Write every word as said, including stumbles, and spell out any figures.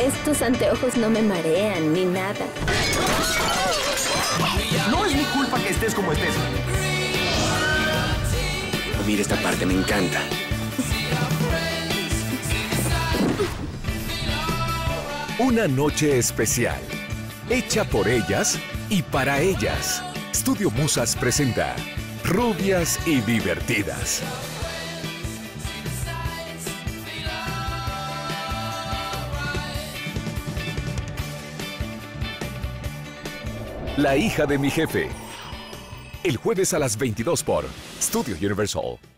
Estos anteojos no me marean ni nada. No es mi culpa que estés como estés. Mira, esta parte me encanta. Una noche especial, hecha por ellas y para ellas. Studio Musas presenta Rubias y Divertidas. La hija de mi jefe. El jueves a las veintidós por Studio Universal.